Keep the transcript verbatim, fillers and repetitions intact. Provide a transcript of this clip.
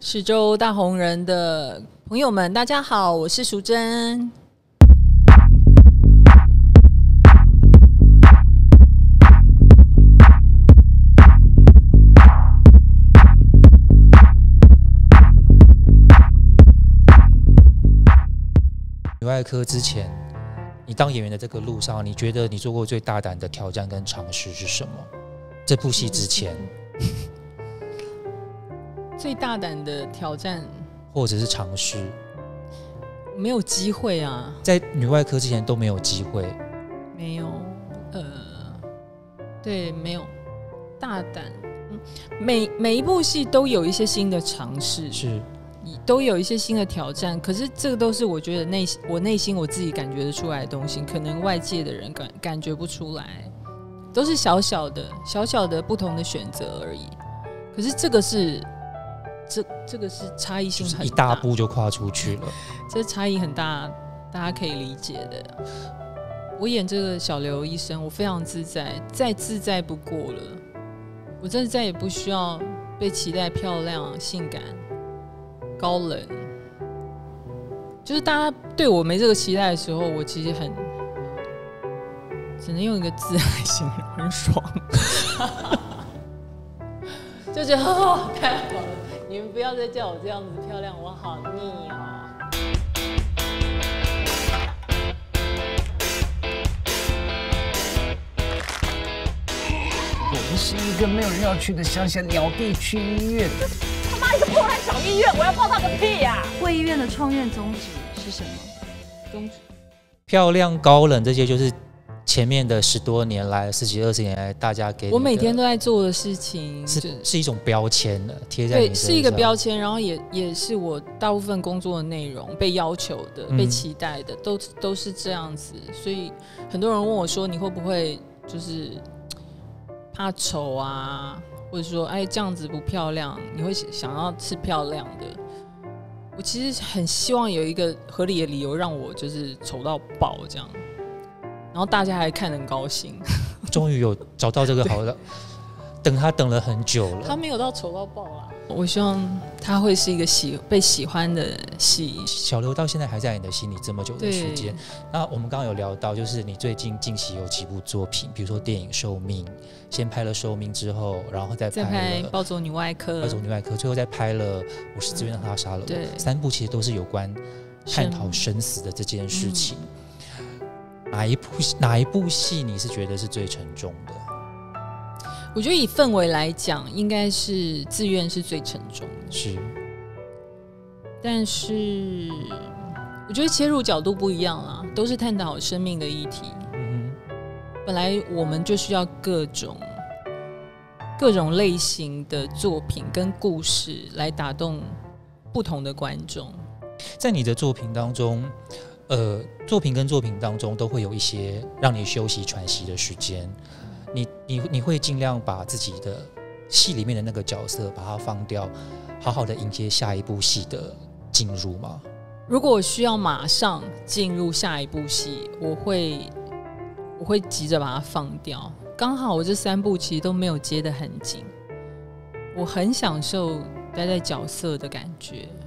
十周大红人的朋友们，大家好，我是淑珍。 女外科之前，你当演员的这个路上，你觉得你做过最大胆的挑战跟尝试是什么？这部戏之前， 最大胆的挑战或者是尝试， 没有机会啊， 在女外科之前都没有机会， 没有，呃，对，没有大胆，嗯、每每一部戏都有一些新的尝试， 是。 都有一些新的挑战，可是这个都是我觉得内我内心我自己感觉得出来的东西，可能外界的人感感觉不出来，都是小小的小小的不同的选择而已。可是这个是这这个是差异性很大， 就是一大步就跨出去了， 这差异很大，大家可以理解的。我演这个小刘医生，我非常自在，再自在不过了。我真的再也不需要被期待漂亮、性感。高冷，就是大家对我没这个期待的时候，我其实很只能用一个字来形容，很爽，就觉得哦，太好了！你们不要再叫我这样子漂亮，我好腻哦。 我们是一个没有人要去的乡下鸟地区医院。 他妈一个破烂小医院，我要报他个屁呀、啊！ 贵医院的创院宗旨是什么？ 宗旨漂亮、高冷这些，就是前面的十多年来、十几二十年来，大家给我每天都在做的事情是，是是一种标签的贴在你身上， 对，是一个标签，然后也也是我大部分工作的内容，被要求的、 嗯、 被期待的，都都是这样子。所以很多人问我说：“你会不会就是怕丑啊？”或者说，哎，这样子不漂亮，你会想要是漂亮的。我其实很希望有一个合理的理由让我就是丑到爆这样，然后大家还看得很高兴。 终于有找到这个好的，等他等了很久了。 他没有到丑到爆啦。我希望他会是一个喜被喜欢的戏。 小刘到现在还在你的心里这么久的时间。那我们刚刚有聊到，就是你最近近期有几部作品，比如说电影《寿命》，先拍了《寿命》之后，然后再拍了再拍《暴走女外科》， 暴走女外科，最后再拍了《我是自愿让他杀了我》。 对， 三部其实都是有关探讨生死的这件事情。嗯、哪一部哪一部戏你是觉得是最沉重的？ 我觉得以氛围来讲，应该是自愿是最沉重的， 是。 但是我觉得切入角度不一样啦，都是探讨生命的议题。嗯哼，本来我们就需要各种各种类型的作品跟故事来打动不同的观众。 在你的作品当中，呃，作品跟作品当中都会有一些让你休息喘息的时间。你, 你, 你会尽量把自己的戏里面的那个角色把它放掉，好好的迎接下一部戏的进入吗？ 如果我需要马上进入下一部戏，我会我会急着把它放掉。刚好我这三部其实都没有接得很紧，我很享受待在角色的感觉，